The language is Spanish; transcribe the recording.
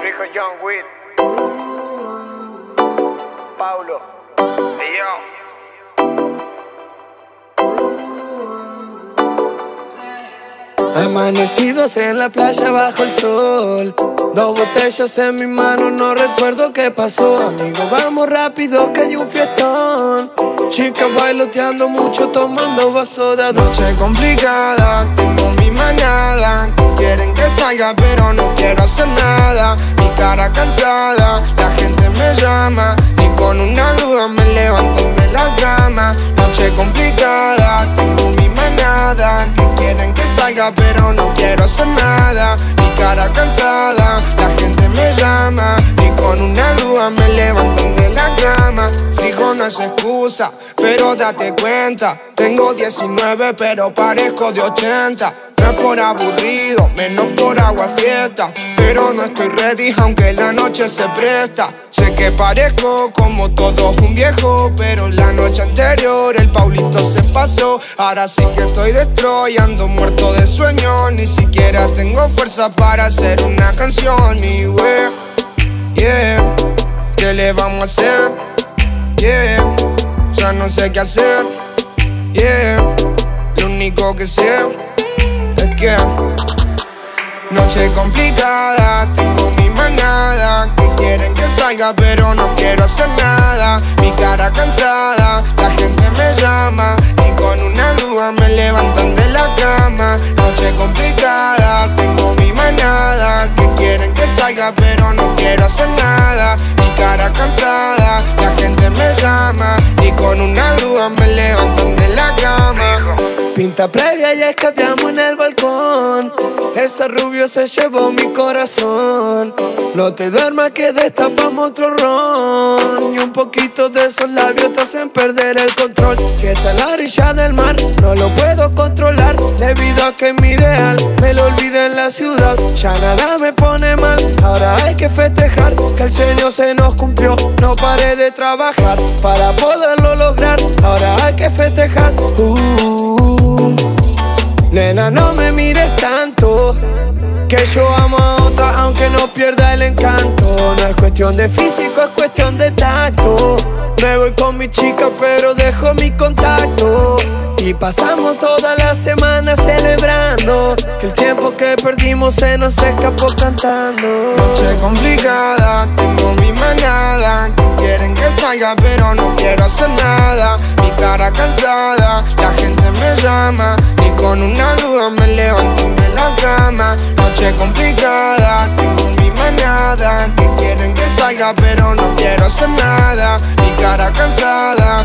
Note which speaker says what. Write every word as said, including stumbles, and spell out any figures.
Speaker 1: Fijo John Witt, Paulo, y yo.
Speaker 2: Amanecidos en la playa bajo el sol, dos botellas en mi mano, no recuerdo qué pasó. Amigo, vamos rápido que hay un fiestón. Chicas bailoteando mucho, tomando vaso de adulto.
Speaker 3: Noche complicada, tengo mi manada, quieren que salga pero no quiero hacer nada. Mi cara cansada, la gente me llama, y con una duda me levantan de la cama. Noche complicada, tengo mi manada, que quieren que salga pero no quiero hacer nada. Mi cara cansada, la gente me llama, y con una duda me levantan de la cama. Fijo no es excusa, pero date cuenta, tengo diecinueve pero parezco de ochenta. No es por aburrido, menos por agua fiesta, pero no estoy ready aunque la noche se presta. Sé que parezco como todo un viejo, pero la noche anterior el Paulito se pasó. Ahora sí que estoy destroyando, muerto de sueño, ni siquiera tengo fuerza para hacer una canción. Y wey, yeah, ¿qué le vamos a hacer? Yeah, ya no sé qué hacer. Yeah, lo único que sé es que noche complicada, tengo mi manada, que quieren que salga pero no quiero hacer nada. Mi cara cansada, la gente me llama, y con una duda me levantan de la cama. Noche complicada, tengo mi manada, que quieren que salga pero no quiero hacer nada. Mi cara cansada, la gente me llama, y con una duda me levantan de la cama.
Speaker 2: Pinta previa y escapeamos en el balcón. Ese rubio se llevó mi corazón. No te duermas que destapamos otro ron, y un poquito de esos labios te hacen perder el control. Fiesta en la orilla del mar, no lo puedo controlar, debido a que mi ideal me lo olvidé en la ciudad. Ya nada me pone mal, ahora hay que festejar que el sueño se nos cumplió. No paré de trabajar para poderlo lograr, ahora hay que festejar. uh, Nena, no me mires tanto, que yo amo a otra aunque no pierda el encanto. No es cuestión de físico, es cuestión de tacto. Me voy con mi chica pero dejo mi contacto, y pasamos toda la semana celebrando que el tiempo que perdimos se nos escapó cantando.
Speaker 3: Noche complicada, tengo mi manada, que quieren que salga pero no quiero hacer nada. Mi cara cansada, la gente me llama, y con una duda me levantan de la cama. Noche complicada, tengo mi manada, que quieren que salga pero no quiero hacer nada. Mi cara cansada,